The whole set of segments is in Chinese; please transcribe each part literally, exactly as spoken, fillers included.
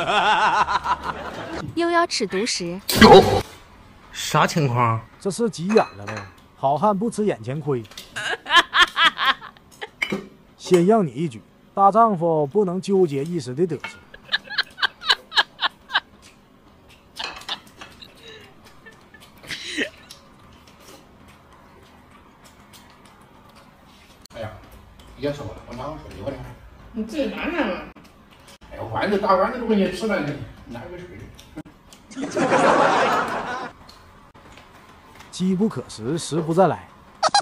又要吃独食？ 啥情况？ 这是急眼了呗？好汉不吃眼前亏。先让你一句，大丈夫不能纠结一时的得失。 哎呀，别说了，我拿我手机，我这。 你自己拿拿嘛。 哎呀，碗都大碗都不给你吃了，你拿个水。 机不可失，时不再来。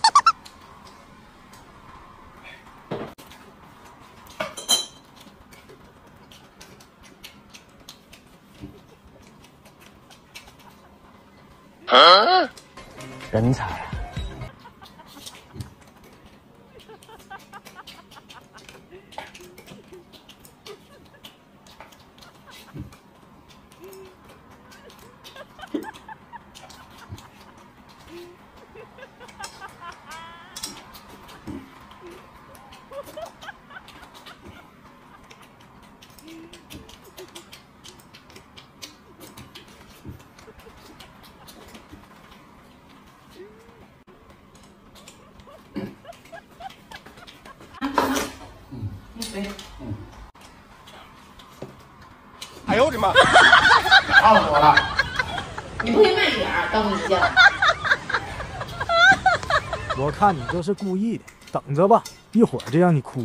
啊、人才啊！ 嗯， 哎呦我的妈！ 差不多了。 你不会慢点儿，等一下。 我看你这是故意的，等着吧，一会儿就让你哭。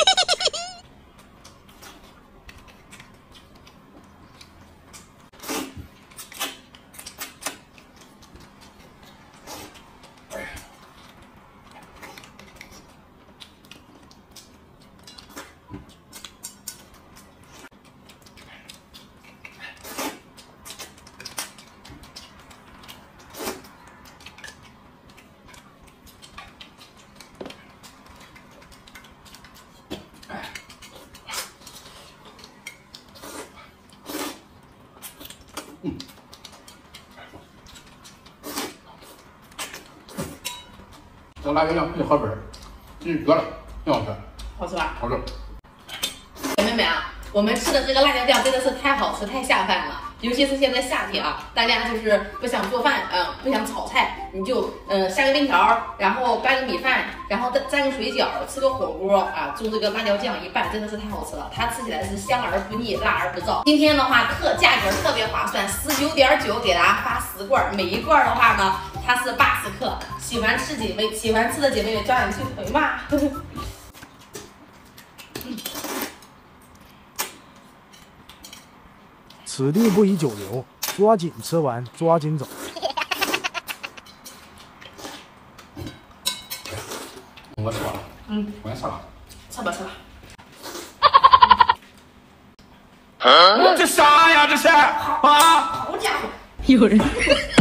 嗯，这辣椒酱配河粉，真绝了，挺好吃。 好吃吧？ 好吃。 姐妹们啊，我们吃的这个辣椒酱真的是太好吃、太下饭了。尤其是现在夏天啊，大家就是不想做饭，嗯、呃，不想炒菜，你就嗯、呃、下个面条，然后拌个米饭，然后再蘸个水饺，吃个火锅啊，用这个辣椒酱一拌，真的是太好吃了。它吃起来是香而不腻，辣而不燥。今天的话特价格特别划算，十九点九给大家发十罐，每一罐的话呢，它是八十克。喜欢吃姐妹，喜欢吃的姐妹们抓紧去囤吧。 此地不宜久留，抓紧吃完，抓紧走。 我吃了， 嗯， 我也吃了， 吃吧吃吧。 啊、这啥呀？这是啊！ 好家伙， 有人。